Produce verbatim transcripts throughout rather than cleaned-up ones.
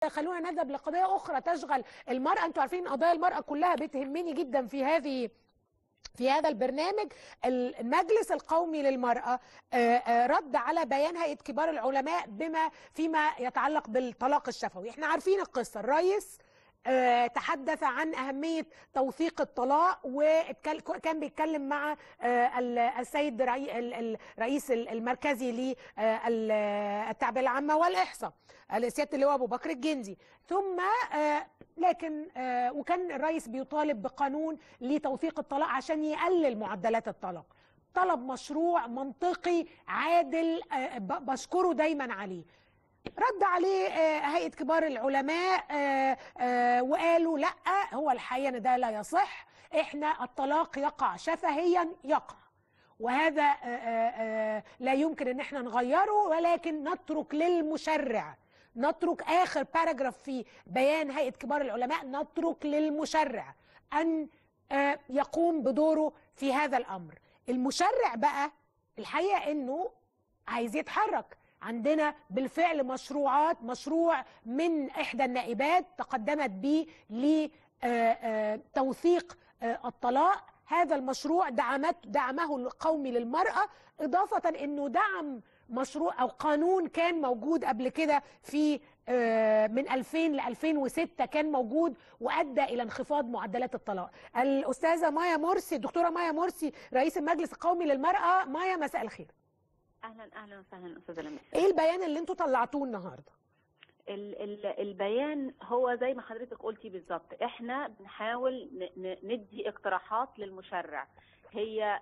خلونا نذهب لقضيه اخرى تشغل المراه. انتوا عارفين قضايا المراه كلها بتهمني جدا في هذه في هذا البرنامج. المجلس القومي للمرأة رد على بيان هيئة كبار العلماء بما فيما يتعلق بالطلاق الشفوي. احنا عارفين القصة. الرئيس تحدث عن أهمية توثيق الطلاق، وكان بيتكلم مع السيد الرئيس المركزي للتعبئة العامة والإحصاء سيادة اللواء أبو بكر الجندي. ثم لكن وكان الرئيس بيطالب بقانون لتوثيق الطلاق عشان يقلل معدلات الطلاق. طلب مشروع منطقي عادل بشكره دايما عليه. رد عليه هيئة كبار العلماء وقالوا لا، هو الحقيقة ان ده لا يصح، احنا الطلاق يقع شفهيا يقع، وهذا لا يمكن ان احنا نغيره، ولكن نترك للمشرع، نترك آخر باراجراف في بيان هيئة كبار العلماء، نترك للمشرع أن يقوم بدوره في هذا الأمر. المشرع بقى الحقيقة أنه عايز يتحرك. عندنا بالفعل مشروعات، مشروع من إحدى النائبات تقدمت به لتوثيق الطلاق. هذا المشروع دعمت دعمه القومي للمرأة، إضافة أنه دعم مشروع أو قانون كان موجود قبل كده في من ألفين ل ألفين وستة كان موجود وأدى إلى انخفاض معدلات الطلاق. الأستاذة مايا مرسي، الدكتورة مايا مرسي رئيس المجلس القومي للمرأة. مايا مساء الخير. أهلا أهلا وسهلا أستاذة لميس. إيه البيان اللي أنتوا طلعتوه النهارده؟ البيان هو زي ما حضرتك قلتي بالظبط، احنا بنحاول ندي اقتراحات للمشرع، هي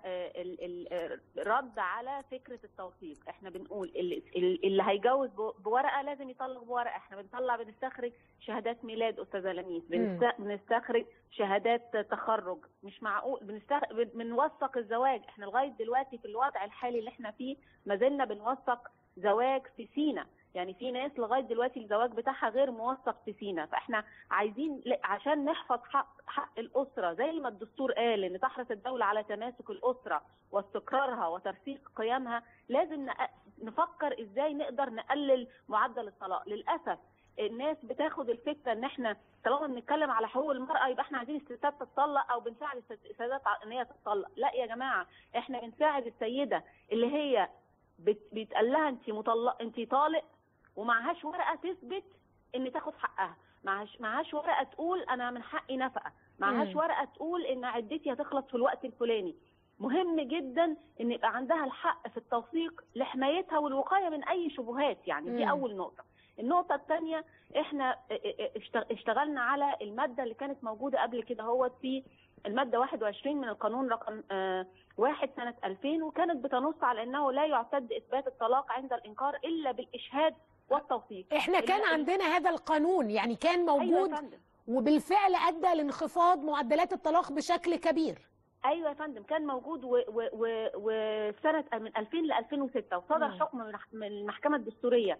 الرد على فكره التوثيق. احنا بنقول اللي هيجوز بورقه لازم يطلق بورقه. احنا بنطلع بنستخرج شهادات ميلاد استاذه لميس، بنستخرج شهادات تخرج، مش معقول بنستخرج بنوثق الزواج. احنا لغايه دلوقتي في الوضع الحالي اللي احنا فيه ما زلنا بنوثق زواج في سينا، يعني في ناس لغايه دلوقتي الزواج بتاعها غير موثق في سينا. فاحنا عايزين عشان نحفظ حق حق الاسره زي ما الدستور قال ان تحرص الدوله على تماسك الاسره واستقرارها وترسيخ قيمها، لازم نفكر ازاي نقدر نقلل معدل الطلاق. للاسف الناس بتاخد الفكره ان احنا طالما بنتكلم على حقوق المراه يبقى احنا عايزين الستات تتطلق او بنساعد السيدات ان هي تتطلق. لا يا جماعه، احنا بنساعد السيده اللي هي بيتقال لها انت مطلق، انت طالق، ومعهاش ورقه تثبت ان تاخد حقها، معهاش معهاش ورقه تقول انا من حقي نفقه، معهاش ورقه تقول ان عدتي هتخلص في الوقت الفلاني. مهم جدا ان يبقى عندها الحق في التوثيق لحمايتها والوقايه من اي شبهات، يعني دي اول نقطه. النقطه الثانيه، احنا اشتغلنا على الماده اللي كانت موجوده قبل كده هو في الماده واحد وعشرين من القانون رقم آه واحد سنه ألفين، وكانت بتنص على انه لا يعتد اثبات الطلاق عند الانكار الا بالاشهاد والتوثيق. احنا كان عندنا هذا القانون، يعني كان موجود. أيوة وبالفعل ادى لانخفاض معدلات الطلاق بشكل كبير. ايوه يا فندم، كان موجود وسنه من ألفين ل ألفين وستة وصدر م. حكم من المحكمه الدستوريه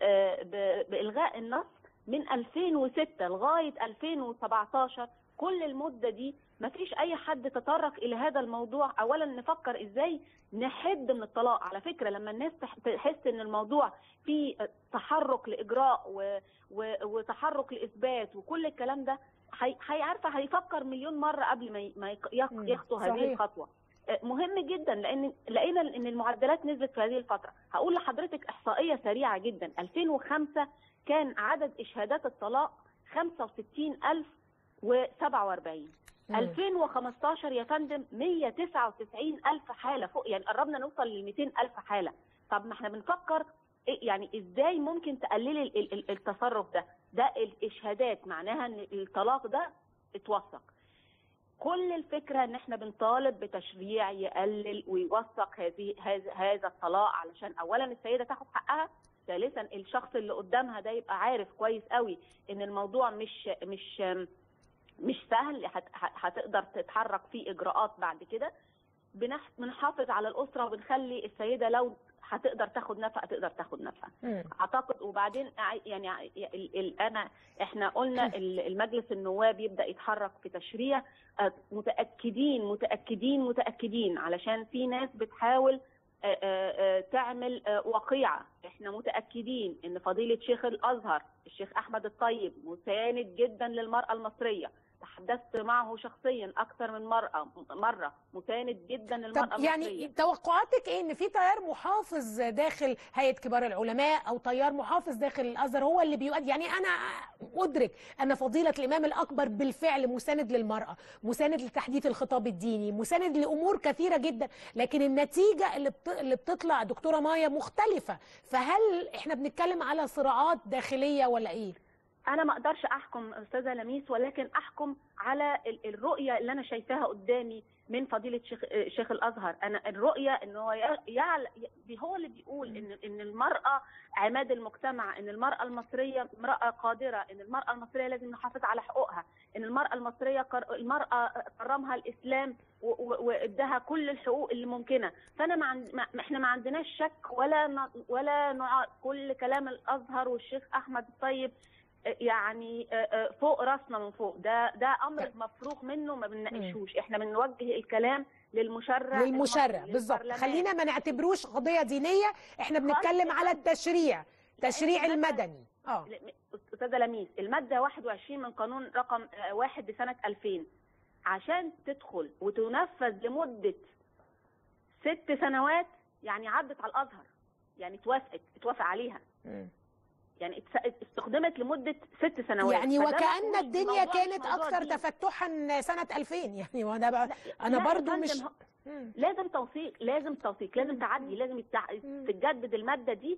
بالغاء النص من ألفين وستة لغايه ألفين وسبعتاشر. كل المده دي ما فيش اي حد تطرق الى هذا الموضوع. اولا نفكر ازاي نحد من الطلاق. على فكره لما الناس تحس ان الموضوع فيه تحرك لاجراء و... و... وتحرك لاثبات وكل الكلام ده، هي عارفه هيفكر مليون مره قبل ما يخطو هذه الخطوه. مهم جدا لان لقينا ان المعدلات نزلت في هذه الفتره. هقول لحضرتك احصائيه سريعه جدا. ألفين وخمسة كان عدد اشهادات الطلاق خمسة وستين ألف وسبعة وأربعين. ألفين وخمستاشر يا فندم مية وتسعة وتسعين ألف حاله، فوق يعني قربنا نوصل ل مئتين ألف حاله. طب ما احنا بنفكر يعني ازاي ممكن تقللي التصرف ده؟ ده الاشهادات معناها ان الطلاق ده اتوثق. كل الفكره ان احنا بنطالب بتشريع يقلل ويوثق هذه هذا الطلاق علشان اولا السيده تاخد حقها، ثالثا الشخص اللي قدامها ده يبقى عارف كويس قوي ان الموضوع مش مش مش سهل، هتقدر تتحرك في اجراءات بعد كده. بنحافظ على الاسره وبنخلي السيده لو هتقدر تاخد نفقه تقدر تاخد نفقه. اعتقد وبعدين يعني انا احنا قلنا المجلس النواب يبدا يتحرك في تشريع. متاكدين متاكدين متاكدين علشان في ناس بتحاول تعمل وقيعه. احنا متاكدين ان فضيله شيخ الازهر الشيخ احمد الطيب مساند جدا للمراه المصريه، تحدثت معه شخصيا اكثر من مرة مره، مساند جدا للمراه طب المصريه. يعني توقعاتك ايه ان في تيار محافظ داخل هيئه كبار العلماء او تيار محافظ داخل الازهر هو اللي بيؤدي؟ يعني انا ادرك ان فضيله الامام الاكبر بالفعل مساند للمراه، مساند لتحديث الخطاب الديني، مساند لامور كثيره جدا، لكن النتيجه اللي بت... اللي بتطلع دكتوره مايا مختلفه. فهل احنا بنتكلم على صراعات داخليه ولا ايه؟ أنا ما أقدرش أحكم أستاذة لميس، ولكن أحكم على الرؤية اللي أنا شايفاها قدامي من فضيلة شيخ, شيخ الأزهر. أنا الرؤية إن هو يعل... هو اللي بيقول إن إن المرأة عماد المجتمع، إن المرأة المصرية امرأة قادرة، إن المرأة المصرية لازم نحافظ على حقوقها، إن المرأة المصرية كر... المرأة كرمها الإسلام وادها كل الحقوق اللي ممكنة. فأنا ما, عند... ما إحنا ما عندناش شك ولا ن... ولا نع... كل كلام الأزهر والشيخ أحمد الطيب يعني فوق راسنا من فوق. ده ده امر مفروغ منه، ما بنناقشوش، احنا بنوجه الكلام للمشرع للمشرع بالظبط. خلينا ما نعتبروش قضيه دينيه، احنا بنتكلم على التشريع، تشريع المدني. اه استاذه لميس، الماده واحد وعشرين من قانون رقم واحد لسنه ألفين عشان تدخل وتنفذ لمده ست سنوات يعني عدت على الازهر، يعني توافقت اتوافق عليها. م. يعني استخدمت لمده ست سنوات، يعني وكأن الدنيا كانت اكثر دي. تفتحا سنه ألفين. يعني وانا بقى انا برضو مش لازم توثيق، لازم توثيق، لازم تعدي، لازم تتجدد الماده دي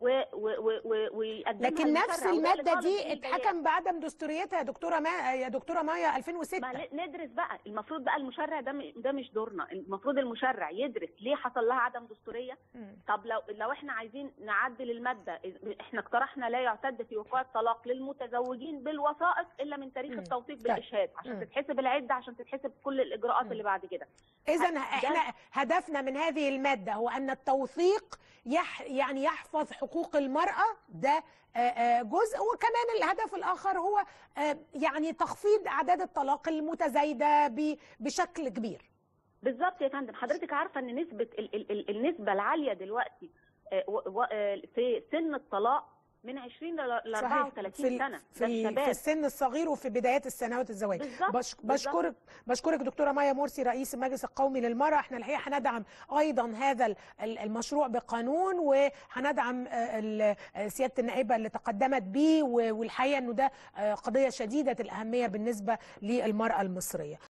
ويقدمها. لكن نفس الماده دي اتحكم بعدم دستوريتها يا دكتوره ما يا دكتوره مايا ألفين وستة. ما ندرس بقى، المفروض بقى المشرع ده ده مش دورنا، المفروض المشرع يدرس ليه حصل لها عدم دستوريه. مم. طب لو لو احنا عايزين نعدل الماده، احنا اقترحنا لا يعتد في وقوع الطلاق للمتزوجين بالوثائق الا من تاريخ التوثيق بالاشهاد عشان مم. تتحسب العده، عشان تتحسب كل الاجراءات مم. اللي بعد كده. اذا احنا هدفنا من هذه الماده هو ان التوثيق يح يعني يحفظ حقوق المرأة، ده جزء، وكمان الهدف الآخر هو يعني تخفيض أعداد الطلاق المتزايدة بشكل كبير. بالظبط يا فندم. حضرتك عارفة أن نسبة النسبة العالية دلوقتي في سن الطلاق من عشرين ل أربعة وثلاثين سنه، في, في السن الصغير وفي بدايات السنوات الزواج. بش بشكرك بشكرك دكتوره مايا مرسي رئيس المجلس القومي للمراه. احنا الحقيقه هندعم ايضا هذا المشروع بقانون، وهندعم سياده النائبه اللي تقدمت به، والحقيقه انه ده قضيه شديده الاهميه بالنسبه للمراه المصريه.